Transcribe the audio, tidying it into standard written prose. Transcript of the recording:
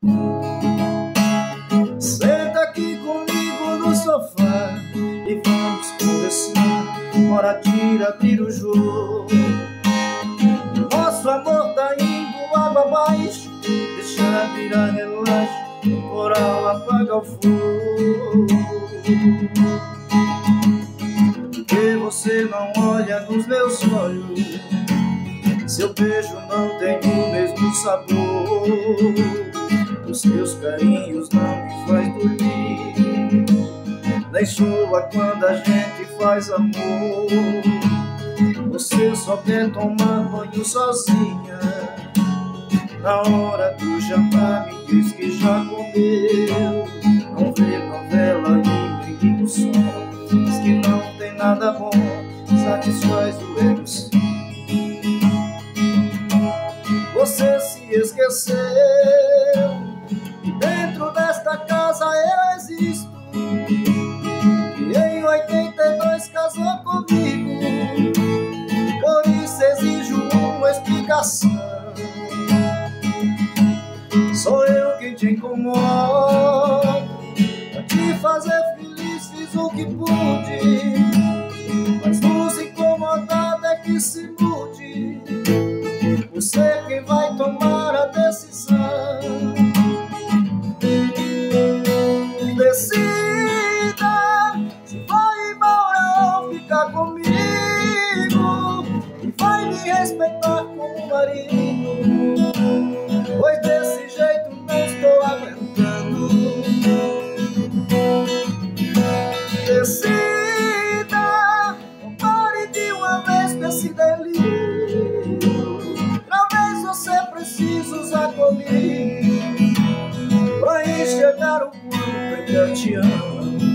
Senta aqui comigo no sofá e vamos conversar. Hora de abrir o jogo. Nosso amor tá indo água abaixo. Deixa virar relaxo, o coral apaga o fogo. Porque você não olha nos meus olhos? Seu beijo não tem o mesmo sabor. Os seus carinhos não me faz dormir, nem soa quando a gente faz amor. Você só quer tomar banho sozinha. Na hora do jantar me diz que já comeu. Não vê novela e nem liga o som. Diz que não tem nada bom, satisfaz o ego sim. Você se esqueceu que dentro desta casa eu existo, que em 82 casou comigo. Por isso exijo uma explicação. Sou eu quem te incomoda. Pra te fazer feliz fiz o que pude, mas nos incomodado é que se mude. Você quem vai tomar a decisão. Decida se vai embora ou ficar comigo, e vai me respeitar como marido, pois desse jeito não estou aguentando. Decida, não pare de uma vez com esse delírio. Talvez você precise usar comigo pra enxergar o quanto eu te amo.